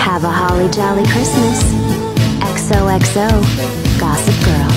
Have a holly jolly Christmas. XOXO, Gossip Girl.